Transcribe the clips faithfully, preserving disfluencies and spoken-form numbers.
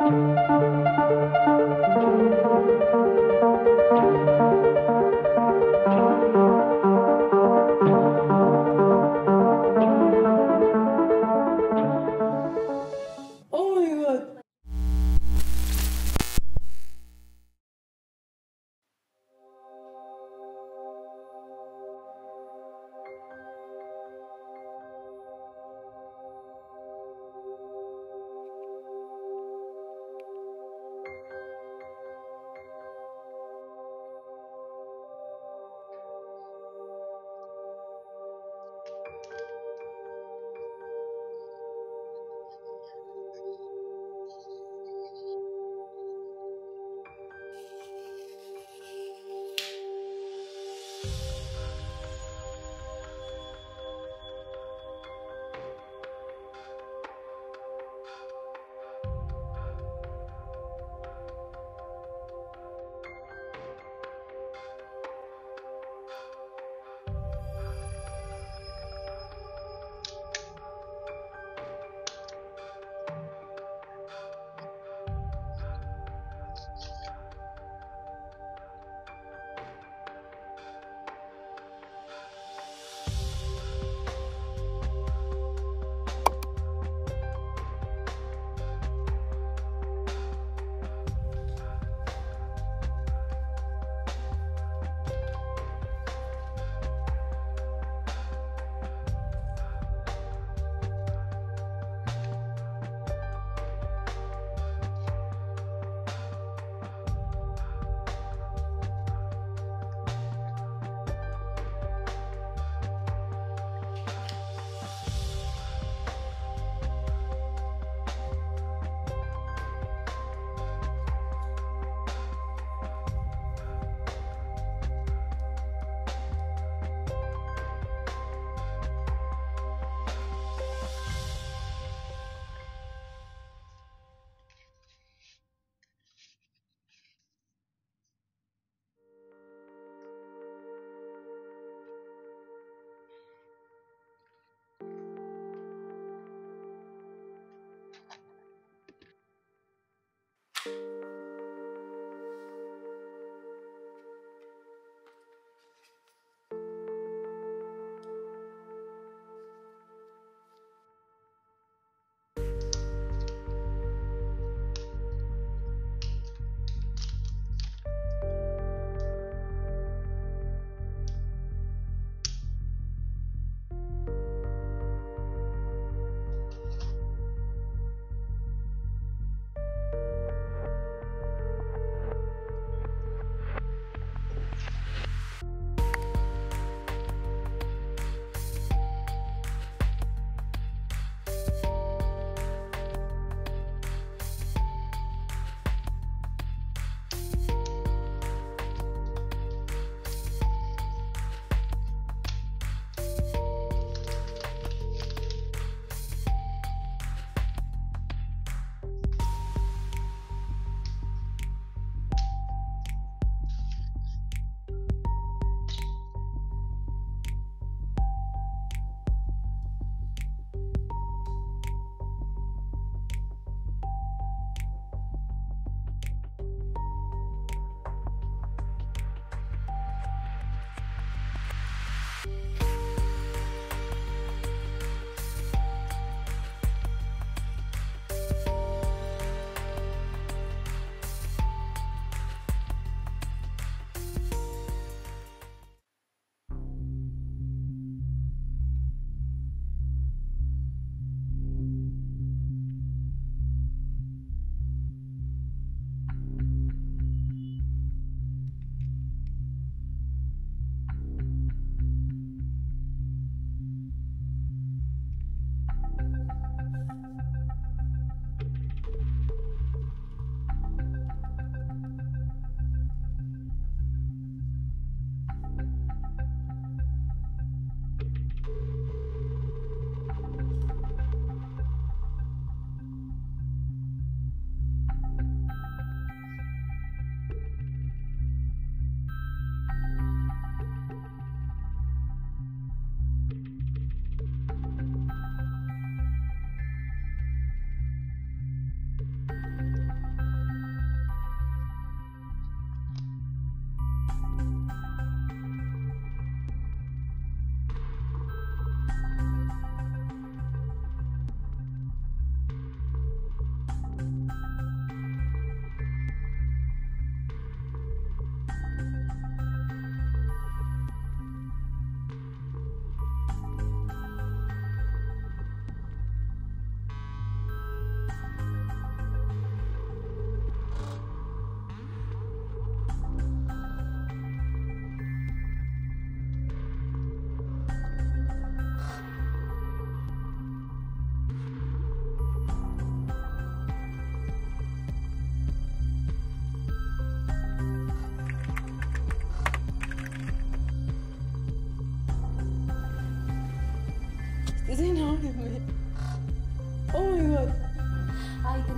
Oh my god.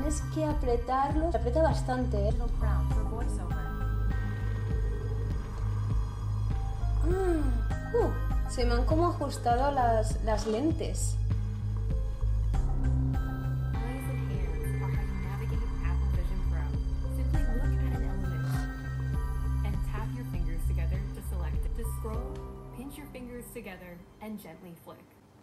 tienes que apretarlo, se aprieta bastante, ¿eh? Ah, uh, se me han como ajustado las, las lentes. Together and gently flick.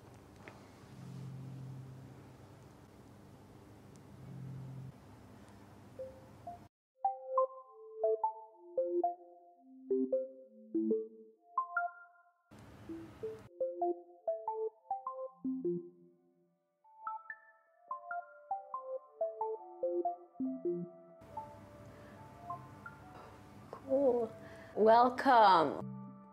Cool. Welcome.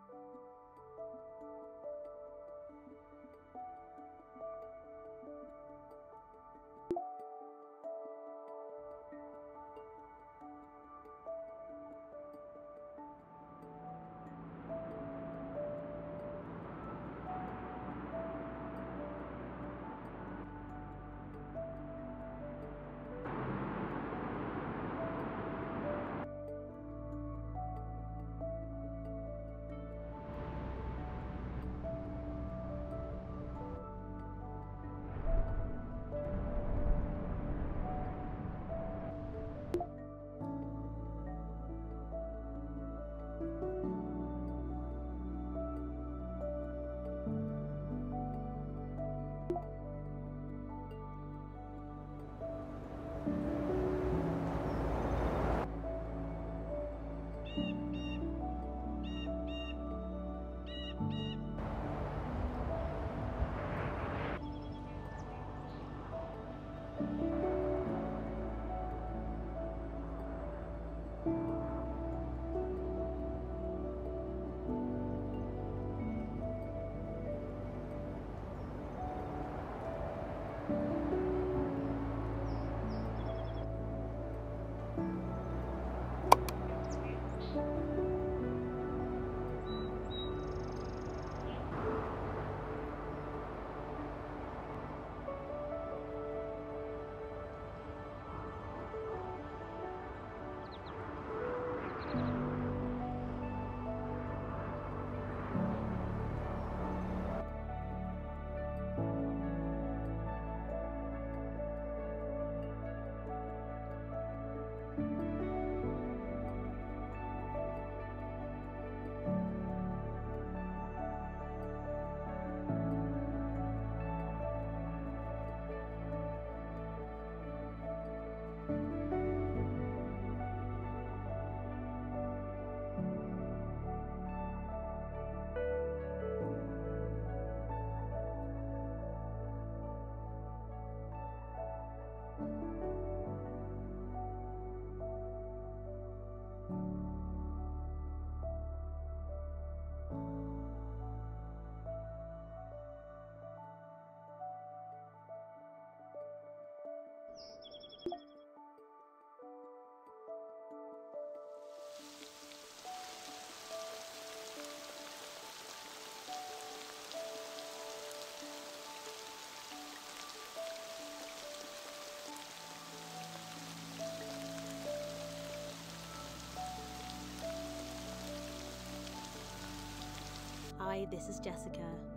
Hi, this is Jessica,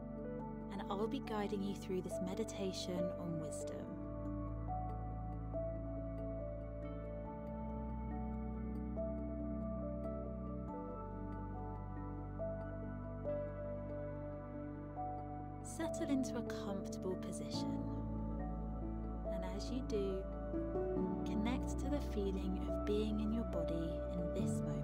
and I'll be guiding you through this meditation on wisdom. Settle into a comfortable position, and as you do, connect to the feeling of being in your body in this moment.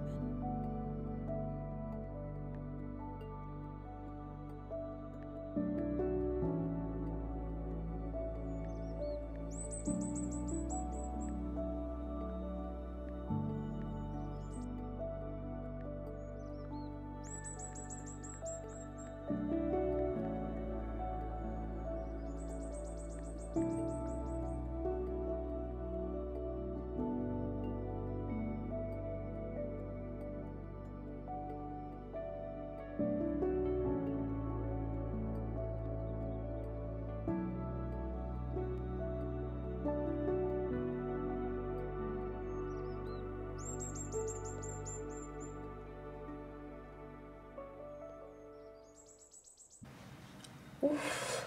Uf.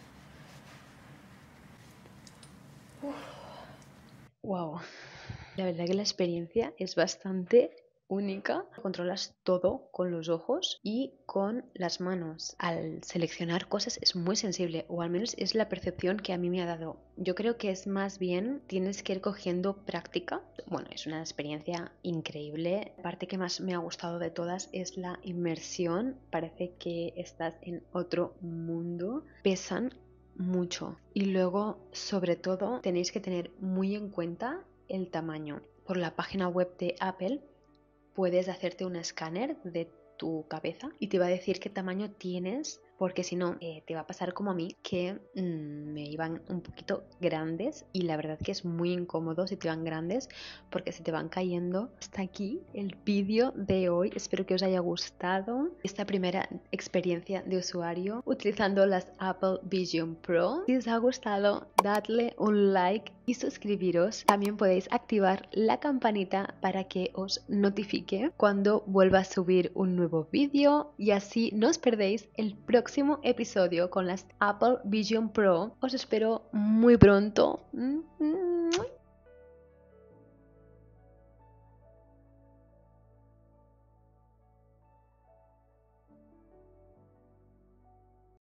Uf. Wow. La verdad que la experiencia es bastante única. Controlas todo con los ojos y con las manos. Al seleccionar cosas es muy sensible, o al menos es la percepción que a mí me ha dado. Yo creo que es más bien tienes que ir cogiendo práctica. Bueno, es una experiencia increíble. La parte que más me ha gustado de todas es la inmersión. Parece que estás en otro mundo. Pesan mucho. Y luego, sobre todo, tenéis que tener muy en cuenta el tamaño. Por la página web de Apple puedes hacerte un escáner de tu cabeza y te va a decir qué tamaño tienes, porque si no eh, te va a pasar como a mí, que mmm, me iban un poquito grandes, y la verdad que es muy incómodo si te van grandes porque se te van cayendo. Hasta aquí el vídeo de hoy. Espero que os haya gustado esta primera experiencia de usuario utilizando las Apple Vision Pro. Si os ha gustado, dadle un like y suscribiros. También podéis activar la campanita para que os notifique cuando vuelva a subir un nuevo vídeo, y así no os perdéis el próximo episodio con las Apple Vision Pro. Os espero muy pronto.